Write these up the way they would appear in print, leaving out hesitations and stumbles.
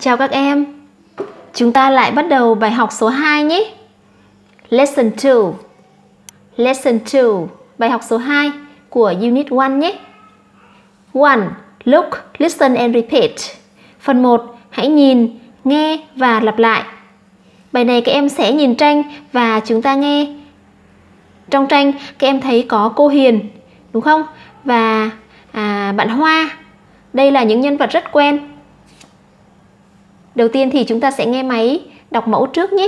Chào các em. Chúng ta lại bắt đầu bài học số 2 nhé. Lesson 2. Lesson 2, bài học số 2 của Unit 1 nhé. 1. Look, listen and repeat. Phần 1, hãy nhìn, nghe và lặp lại. Bài này các em sẽ nhìn tranh và chúng ta nghe. Trong tranh các em thấy có cô Hiền, đúng không? Và bạn Hoa. Đây là những nhân vật rất quen. Đầu tiên thì chúng ta sẽ nghe máy đọc mẫu trước nhé.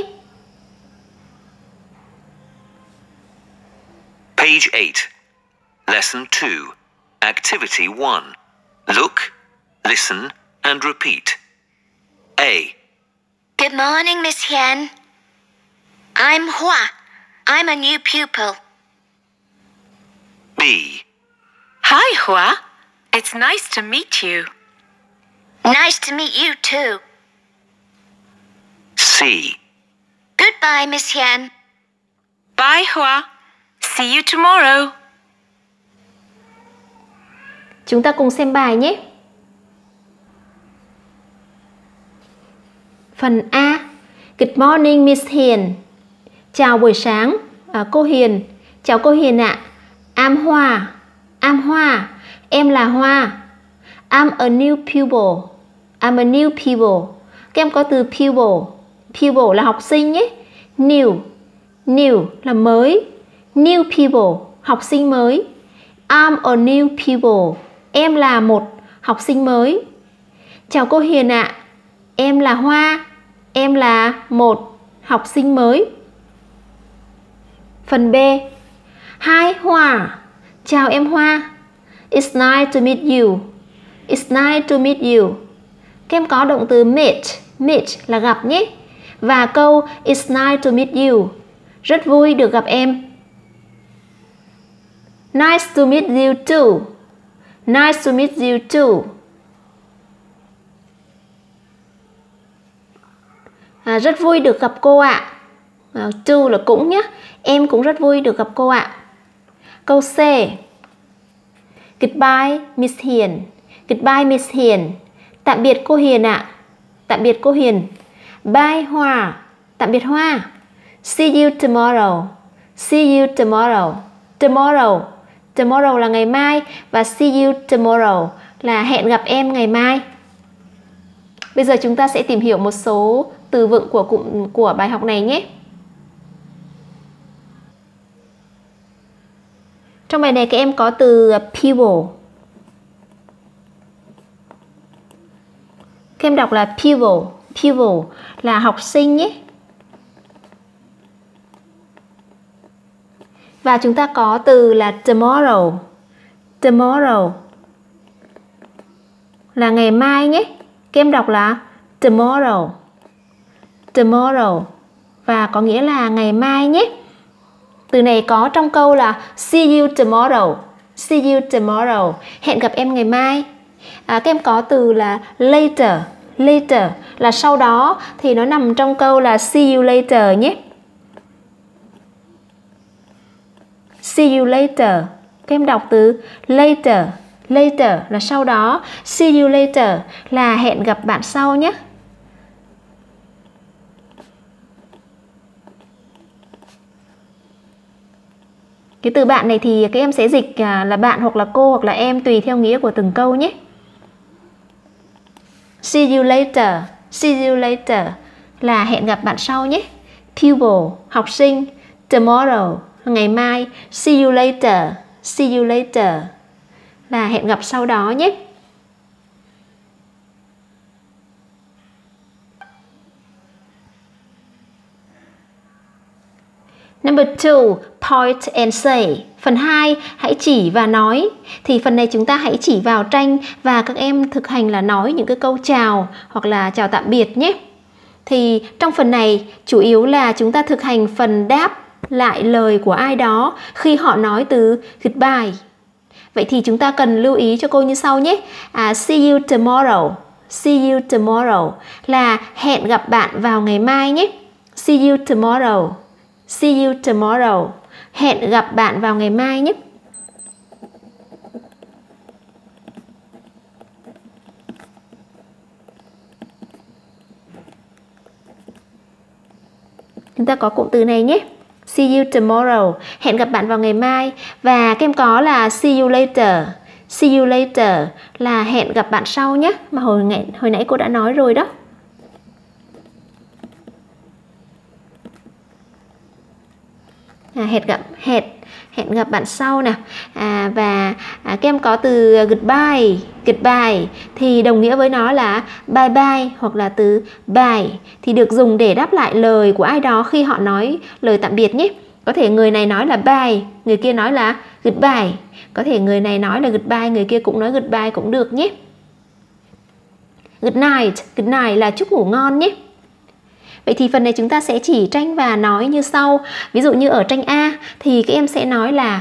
Page 8. Lesson 2. Activity 1. Look, listen and repeat. A. Good morning, Miss Hian. I'm Hua. I'm a new pupil. B. Hi, Hua. It's nice to meet you. Nice to meet you too. C. Goodbye, Miss Hian. Bye, Hua. See you tomorrow. Chúng ta cùng xem bài nhé. Phần A. Good morning, Miss Hiền. Chào buổi sáng, cô Hiền. Chào cô Hiền ạ. I'm Hoa. I'm Hoa. Em là Hoa. I'm a new pupil. I'm a new pupil. Các em có từ pupil. Pupil là học sinh nhé. New. New là mới. New pupil, học sinh mới. I'm a new pupil. Em là một học sinh mới. Chào cô Hiền ạ. Em là Hoa. Em là một học sinh mới. Phần B. Hi Hoa. Chào em Hoa. It's nice to meet you. It's nice to meet you. Các em có động từ meet. Meet là gặp nhé. Và câu It's nice to meet you. Rất vui được gặp em. Nice to meet you too. Nice to meet you too. Rất vui được gặp cô ạ. Too là cũng nhé. Em cũng rất vui được gặp cô ạ. Câu C. Goodbye Miss Hiền. Goodbye Miss Hiền. Tạm biệt cô Hiền ạ. Tạm biệt cô Hiền. Bye Hoa. Tạm biệt Hoa. See you tomorrow. See you tomorrow. Tomorrow. Tomorrow là ngày mai và see you tomorrow là hẹn gặp em ngày mai. Bây giờ chúng ta sẽ tìm hiểu một số từ vựng của cụm của bài học này nhé. Trong bài này các em có từ pupil. Các em đọc là pupil. Pupil là học sinh nhé. Và chúng ta có từ là tomorrow. Tomorrow là ngày mai nhé. Các em đọc là tomorrow. Tomorrow và có nghĩa là ngày mai nhé. Từ này có trong câu là see you tomorrow. See you tomorrow. Hẹn gặp em ngày mai. Các em có từ là later. Later là sau đó thì nó nằm trong câu là see you later nhé. See you later. Các em đọc từ later. Later là sau đó. See you later là hẹn gặp bạn sau nhé. Cái từ bạn này thì các em sẽ dịch là bạn hoặc là cô hoặc là em tùy theo nghĩa của từng câu nhé. See you later. See you later là hẹn gặp bạn sau nhé. Pupil, học sinh. Tomorrow, ngày mai. See you later. See you later là hẹn gặp sau đó nhé. Number 2, point and say. Phần 2, hãy chỉ và nói. Thì phần này chúng ta hãy chỉ vào tranh và các em thực hành là nói những cái câu chào hoặc là chào tạm biệt nhé. Thì trong phần này chủ yếu là chúng ta thực hành phần đáp lại lời của ai đó khi họ nói từ goodbye. Vậy thì chúng ta cần lưu ý cho cô như sau nhé. See you tomorrow. See you tomorrow là hẹn gặp bạn vào ngày mai nhé. See you tomorrow. See you tomorrow. Hẹn gặp bạn vào ngày mai nhé. Chúng ta có cụm từ này nhé. See you tomorrow, hẹn gặp bạn vào ngày mai. Và các em có là see you later. See you later là hẹn gặp bạn sau nhé. Mà hồi nãy cô đã nói rồi đó. Hẹn gặp bạn sau nè. Và các em có từ goodbye. Goodbye thì đồng nghĩa với nó là bye bye, hoặc là từ bye thì được dùng để đáp lại lời của ai đó khi họ nói lời tạm biệt nhé. Có thể người này nói là bye, người kia nói là goodbye. Có thể người này nói là goodbye, người kia cũng nói goodbye cũng được nhé. Good night là chúc ngủ ngon nhé. Vậy thì phần này chúng ta sẽ chỉ tranh và nói như sau. Ví dụ như ở tranh A thì các em sẽ nói là,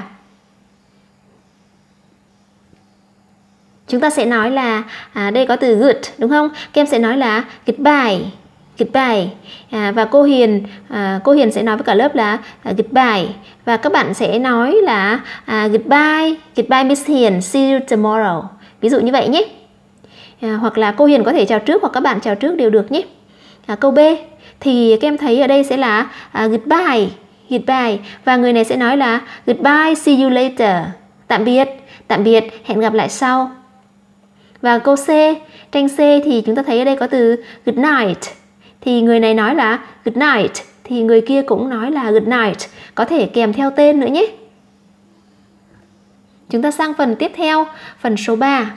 chúng ta sẽ nói là đây có từ good đúng không? Các em sẽ nói là goodbye. Và cô Hiền sẽ nói với cả lớp là goodbye. Và các bạn sẽ nói là goodbye Miss Hiền, see you tomorrow. Ví dụ như vậy nhé. Hoặc là cô Hiền có thể chào trước hoặc các bạn chào trước đều được nhé. Câu B thì các em thấy ở đây sẽ là goodbye. Và người này sẽ nói là goodbye, see you later. Tạm biệt, hẹn gặp lại sau. Và câu C, tranh C thì chúng ta thấy ở đây có từ good night. Thì người này nói là good night, thì người kia cũng nói là good night. Có thể kèm theo tên nữa nhé. Chúng ta sang phần tiếp theo, phần số 3.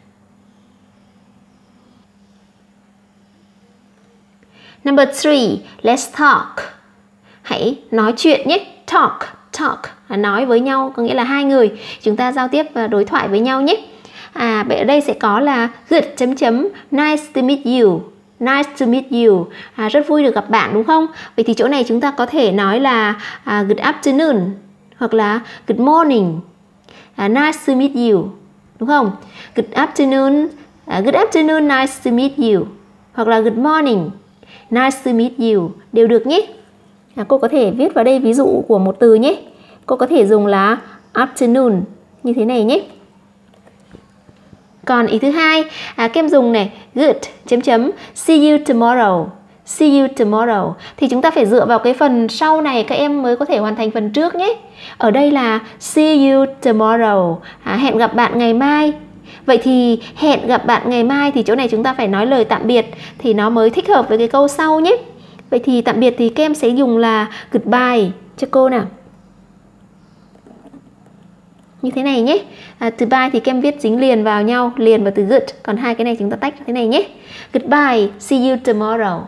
Number 3, let's talk. Hãy nói chuyện nhé. Talk là nói với nhau, có nghĩa là hai người chúng ta giao tiếp và đối thoại với nhau nhé. Vậy ở đây sẽ có là good nice to meet you. Rất vui được gặp bạn đúng không? Vậy thì chỗ này chúng ta có thể nói là good afternoon hoặc là good morning. Nice to meet you, đúng không? Good afternoon, nice to meet you. Hoặc là good morning, nice to meet you, đều được nhé. Cô có thể viết vào đây ví dụ của một từ nhé. Cô có thể dùng là afternoon như thế này nhé. Còn ý thứ hai, các em dùng này, good see you tomorrow. Thì chúng ta phải dựa vào cái phần sau này các em mới có thể hoàn thành phần trước nhé. Ở đây là see you tomorrow, hẹn gặp bạn ngày mai. Vậy thì hẹn gặp bạn ngày mai thì chỗ này chúng ta phải nói lời tạm biệt thì nó mới thích hợp với cái câu sau nhé. Vậy thì tạm biệt thì các em sẽ dùng là goodbye cho cô nào. Như thế này nhé. Từ bye thì các em viết dính liền vào nhau, liền vào từ good. Còn hai cái này chúng ta tách thế này nhé. Goodbye, see you tomorrow.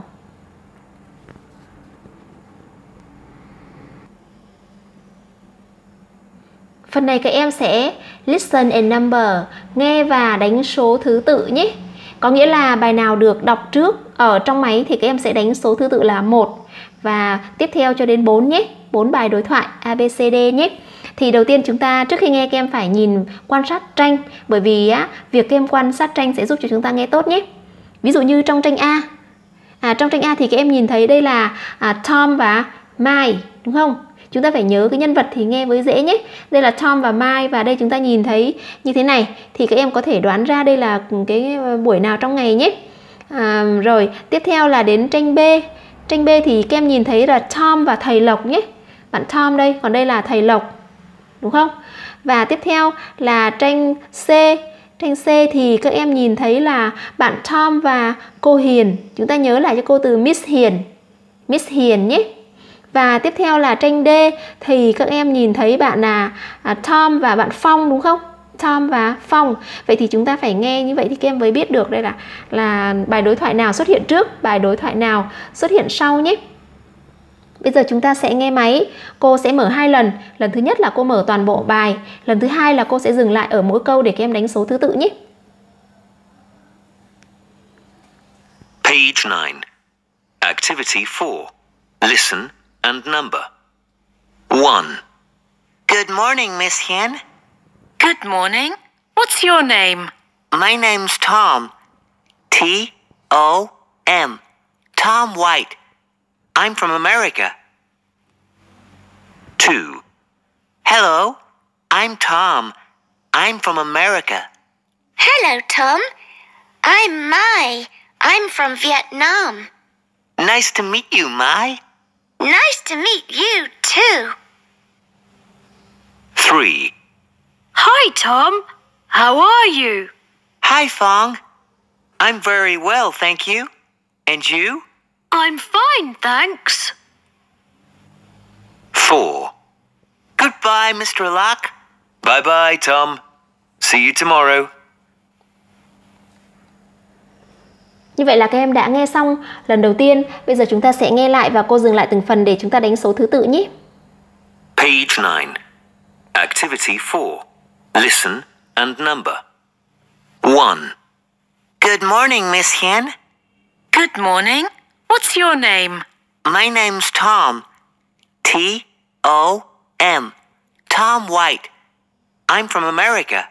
Phần này các em sẽ listen and number, nghe và đánh số thứ tự nhé. Có nghĩa là bài nào được đọc trước ở trong máy thì các em sẽ đánh số thứ tự là 1 và tiếp theo cho đến 4 nhé. 4 bài đối thoại ABCD nhé. Thì đầu tiên chúng ta trước khi nghe các em phải nhìn quan sát tranh, bởi vì việc các em quan sát tranh sẽ giúp cho chúng ta nghe tốt nhé. Ví dụ như trong tranh A. Trong tranh A thì các em nhìn thấy đây là Tom và Mike, đúng không? Chúng ta phải nhớ cái nhân vật thì nghe với dễ nhé. Đây là Tom và Mike và đây chúng ta nhìn thấy như thế này thì các em có thể đoán ra đây là cái buổi nào trong ngày nhé. Rồi tiếp theo là đến tranh B. Tranh B thì các em nhìn thấy là Tom và thầy Lộc nhé. Bạn Tom đây, còn đây là thầy Lộc, đúng không? Và tiếp theo là tranh C. Tranh C thì các em nhìn thấy là bạn Tom và cô Hiền. Chúng ta nhớ lại cho cô từ Miss Hiền nhé. Và tiếp theo là tranh D thì các em nhìn thấy bạn là Tom và bạn Phong, đúng không? Tom và Phong. Vậy thì chúng ta phải nghe như vậy thì các em mới biết được đây là bài đối thoại nào xuất hiện trước, bài đối thoại nào xuất hiện sau nhé. Bây giờ chúng ta sẽ nghe máy. Cô sẽ mở 2 lần. Lần thứ nhất là cô mở toàn bộ bài. Lần thứ hai là cô sẽ dừng lại ở mỗi câu để các em đánh số thứ tự nhé. Page 9. Activity 4. Listen and number. 1. Good morning, Miss Hiền. Good morning. What's your name? My name's Tom. T-O-M. Tom White. I'm from America. 2. Hello, I'm Tom. I'm from America. Hello, Tom. I'm Mai. I'm from Vietnam. Nice to meet you, Mai. Nice to meet you, too. 3. Hi, Tom. How are you? Hi, Fong. I'm very well, thank you. And you? I'm fine, thanks. 4. Goodbye, Mr. Locke. Bye-bye, Tom. See you tomorrow. Như vậy là các em đã nghe xong lần đầu tiên. Bây giờ chúng ta sẽ nghe lại và cô dừng lại từng phần để chúng ta đánh số thứ tự nhé. Page 9. Activity 4. Listen and number. 1. Good morning, Miss Hien. Good morning. What's your name? My name's Tom. T-O-M. Tom White. I'm from America.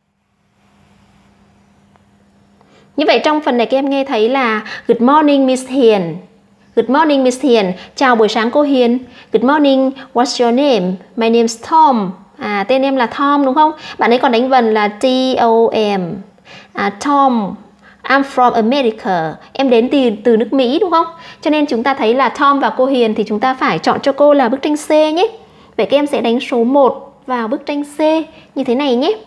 Như vậy trong phần này các em nghe thấy là Good morning Miss Hiền. Good morning Miss Hiền. Chào buổi sáng cô Hiền. Good morning, what's your name? My name's Tom. Tên em là Tom đúng không? Bạn ấy còn đánh vần là T-O-M. Tom, I'm from America. Em đến từ nước Mỹ đúng không? Cho nên chúng ta thấy là Tom và cô Hiền thì chúng ta phải chọn cho cô là bức tranh C nhé. Vậy các em sẽ đánh số 1 vào bức tranh C như thế này nhé.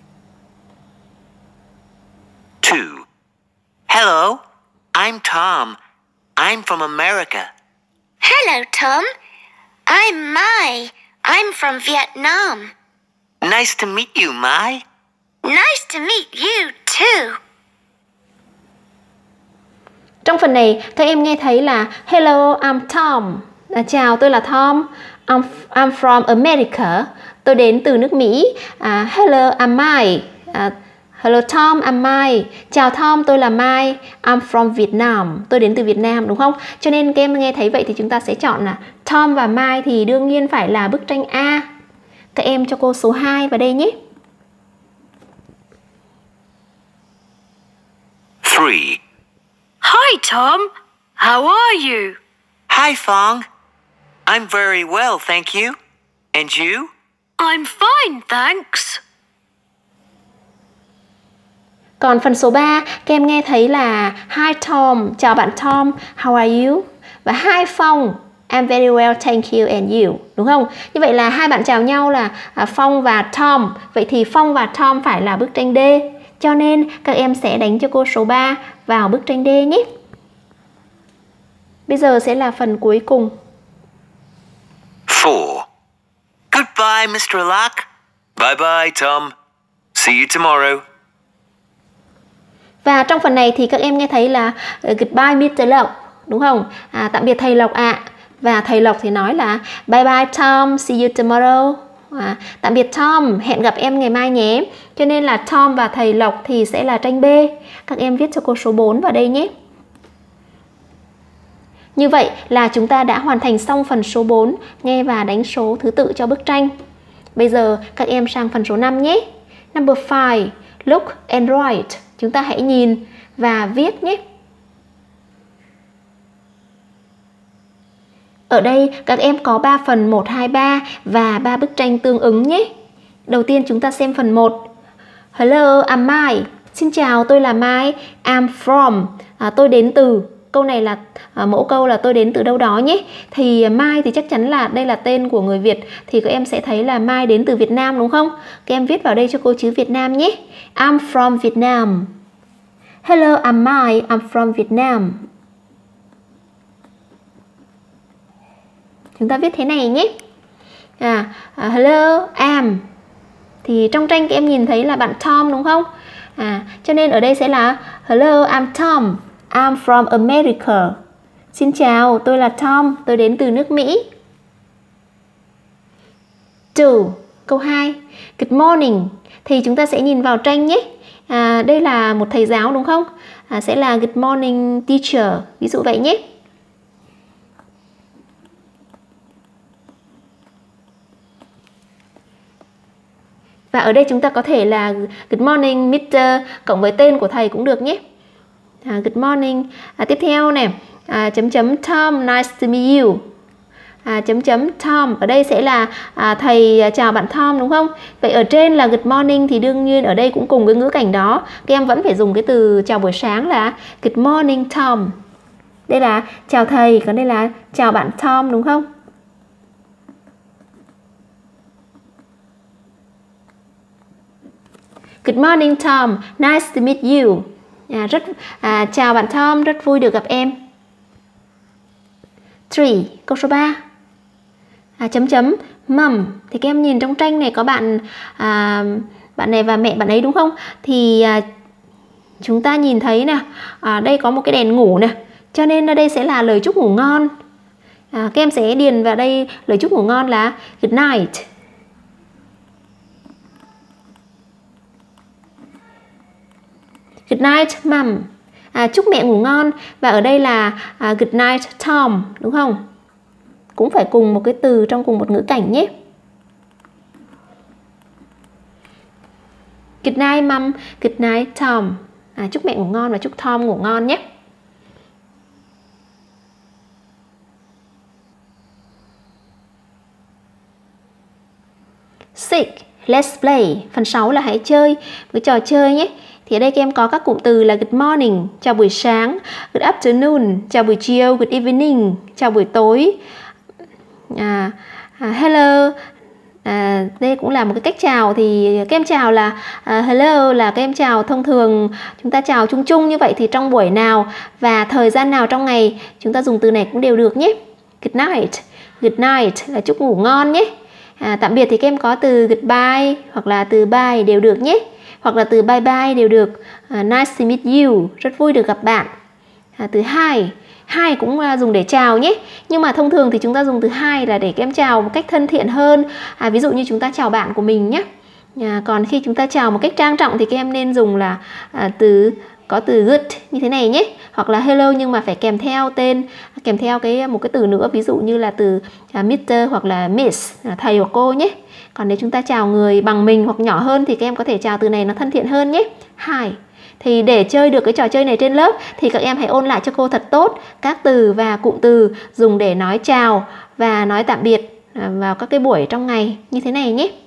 2. Hello, I'm Tom. I'm from America. Hello, Tom. I'm Mai. I'm from Vietnam. Nice to meet you, Mai. Nice to meet you, too. Trong phần này các em nghe thấy là Hello, I'm Tom. Chào, tôi là Tom. I'm from America. Tôi đến từ nước Mỹ. Hello, I'm Mai. Hello Tom, I'm Mai. Chào Tom, tôi là Mai. I'm from Vietnam. Tôi đến từ Việt Nam đúng không? Cho nên các em nghe thấy vậy thì chúng ta sẽ chọn là Tom và Mai thì đương nhiên phải là bức tranh A. Các em cho cô số 2 vào đây nhé. 3. Hi, Tom. How are you? Hi, Fong. I'm very well, thank you. And you? I'm fine, thanks. Còn phần số 3, các em nghe thấy là Hi Tom, chào bạn Tom, how are you? Và Hi Phong, I'm very well, thank you and you, đúng không? Như vậy là hai bạn chào nhau là Phong và Tom. Vậy thì Phong và Tom phải là bức tranh D. Cho nên các em sẽ đánh cho cô số 3 vào bức tranh D nhé. Bây giờ sẽ là phần cuối cùng. 4. Goodbye, Mr. Locke. Bye-bye, Tom. See you tomorrow. Và trong phần này thì các em nghe thấy là Goodbye Mr. Lộc, đúng không? Tạm biệt thầy Lộc ạ. Và thầy Lộc thì nói là Bye bye Tom, see you tomorrow. Tạm biệt Tom, hẹn gặp em ngày mai nhé. Cho nên là Tom và thầy Lộc thì sẽ là tranh B. Các em viết cho cô số 4 vào đây nhé. Như vậy là chúng ta đã hoàn thành xong phần số 4, nghe và đánh số thứ tự cho bức tranh. Bây giờ các em sang phần số 5 nhé. Number 5, look and write. Chúng ta hãy nhìn và viết nhé. Ở đây các em có 3 phần 1, 2, 3 và 3 bức tranh tương ứng nhé. Đầu tiên chúng ta xem phần 1. Hello, I'm Mai. Xin chào, tôi là Mai. I'm from. Tôi đến từ. Câu này là mẫu câu là tôi đến từ đâu đó nhé. Thì Mai thì chắc chắn là đây là tên của người Việt. Thì các em sẽ thấy là Mai đến từ Việt Nam đúng không? Các em viết vào đây cho cô chữ Việt Nam nhé. I'm from Vietnam. Hello, I'm Mai. I'm from Vietnam. Chúng ta viết thế này nhé. Hello, I'm. Thì trong tranh các em nhìn thấy là bạn Tom đúng không? Cho nên ở đây sẽ là Hello, I'm Tom. I'm from America. Xin chào, tôi là Tom. Tôi đến từ nước Mỹ. 2. Câu 2. Good morning. Thì chúng ta sẽ nhìn vào tranh nhé. Đây là một thầy giáo đúng không? Sẽ là good morning teacher. Ví dụ vậy nhé. Và ở đây chúng ta có thể là good morning Mr. cộng với tên của thầy cũng được nhé. Good morning. Tiếp theo này, chấm chấm Tom, nice to meet you. Chấm chấm Tom, ở đây sẽ là thầy chào bạn Tom đúng không? Vậy ở trên là good morning thì đương nhiên ở đây cũng cùng với ngữ cảnh đó. Các em vẫn phải dùng cái từ chào buổi sáng là good morning Tom. Đây là chào thầy, còn đây là chào bạn Tom, đúng không? Good morning Tom, nice to meet you. Chào bạn Tom, rất vui được gặp em. 3, câu số 3. Mom, thì các em nhìn trong tranh này có bạn này và mẹ bạn ấy, đúng không? Thì chúng ta nhìn thấy nè, đây có một cái đèn ngủ nè, cho nên đây sẽ là lời chúc ngủ ngon. Các em sẽ điền vào đây lời chúc ngủ ngon là good night. Good night mom. Chúc mẹ ngủ ngon. Và ở đây là good night Tom, đúng không? Cũng phải cùng một cái từ trong cùng một ngữ cảnh nhé. Good night mom, good night Tom. Chúc mẹ ngủ ngon và chúc Tom ngủ ngon nhé. Six, let's play. Phần 6 là hãy chơi với trò chơi nhé. Thì ở đây các em có các cụm từ là good morning, chào buổi sáng, good afternoon, chào buổi chiều, good evening, chào buổi tối, hello. Đây cũng là một cái cách chào. Thì các em chào là hello, là các em chào thông thường, chúng ta chào chung chung như vậy. Thì trong buổi nào và thời gian nào trong ngày chúng ta dùng từ này cũng đều được nhé. Good night là chúc ngủ ngon nhé. Tạm biệt thì các em có từ goodbye hoặc là từ bye đều được nhé, hoặc là từ bye bye đều được. Nice to meet you, rất vui được gặp bạn. Từ hi cũng dùng để chào nhé, nhưng mà thông thường thì chúng ta dùng từ hi là để các em chào một cách thân thiện hơn. Ví dụ như chúng ta chào bạn của mình nhé. Còn khi chúng ta chào một cách trang trọng thì các em nên dùng là có từ good như thế này nhé, hoặc là hello nhưng mà phải kèm theo tên, kèm theo một cái từ nữa, ví dụ như là từ Mr. hoặc là Miss, thầy hoặc cô nhé. Còn nếu chúng ta chào người bằng mình hoặc nhỏ hơn thì các em có thể chào từ này nó thân thiện hơn nhé. Hi. Thì để chơi được cái trò chơi này trên lớp thì các em hãy ôn lại cho cô thật tốt các từ và cụm từ dùng để nói chào và nói tạm biệt vào các cái buổi trong ngày như thế này nhé.